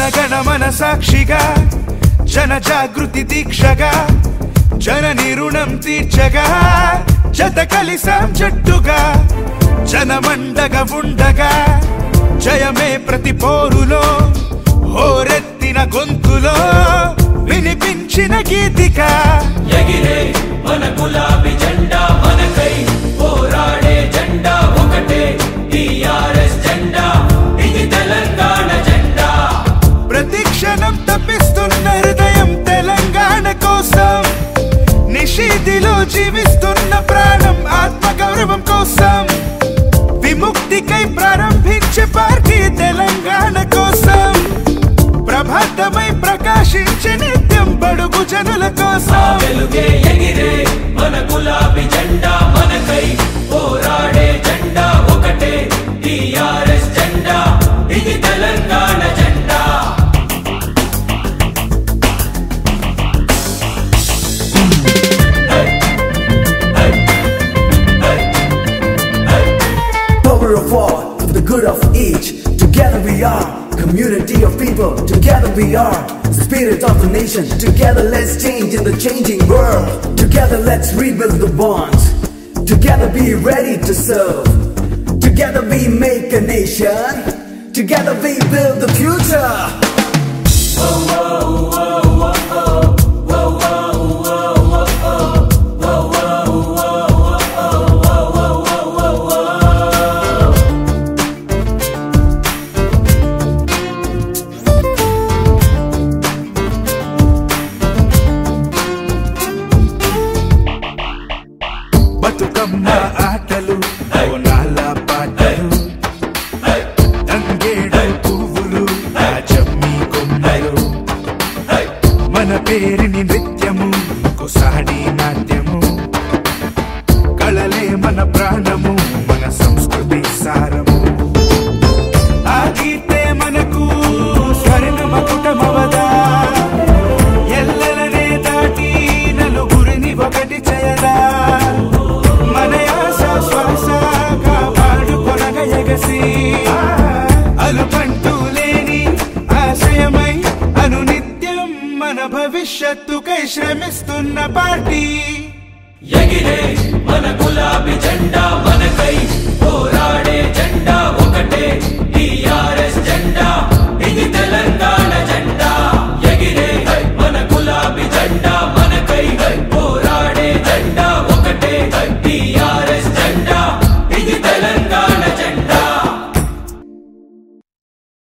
జనగణమన సాక్షిగా జన జాగృతి దీక్షగా జనని రుణం తీర్చగా జత కలిసాం జట్టుగా జనమండగా ఉండగా జయమే ప్రతి పోరులో హోరెత్తిన గొంతులో వినిపించిన గీతిక ఎగిరే మన గులాబీ జెండా మనకై పోరాడే జెండా ఒకటే టిఆర్ఎస్ జెండా ఇది తెలంగాణ జెండా ప్రతి క్షణం తప్పిస్తున్న హృదయం తెలంగాణ కోసం నిషిదిలో జీవిస్తున్న ప్రాణం ఆత్మగౌరవం కోసం విముక్తికై ప్రారంభించే పార్టీ తెలంగాణ కోసం ప్రభాతమై ప్రకాశించే నిత్యం బడుగు జనుల కోసం వెలుగే ఎగిరే మన గులాబీ జెండా మనకై పోరాడే జెండా ఒకటే టిఆర్ఎస్ జెండా ఇది తెలంగాణ జెండా Power of all, for the good of each. Together we are community of people. Together we are the spirit of the nation. Together let's change in the changing world. Together let's rebuild the bonds. Together be ready to serve. Together we make a nation. Together we build the future. Bathukamma ఆటలు బోనాల పాటలు తంగేడు పువ్వులు జమ్మి కొమ్మలు మన పేరిని నృత్యము కుసాడి నాట్యము కళలే మన ప్రాణము మన సంస్కృతి సారము ఆ గీతే మనకు స్వర్ణమ కుటమవదా ఎల్లలనే దాటి నలుగురిని ఒకటి చేయదా అలుపంటూ లేని ఆశయమై అనునిత్యం మన భవిష్యత్తుకై శ్రమిస్తున్న పార్టీ ఎగిరే మన గులాబీ జెండా మనకై పోరాడే జెండా ఒకటే టిఆర్ఎస్ జెండా ఇది తెలంగాణ జెండా ఎగిరే మన గులాబీ జెండా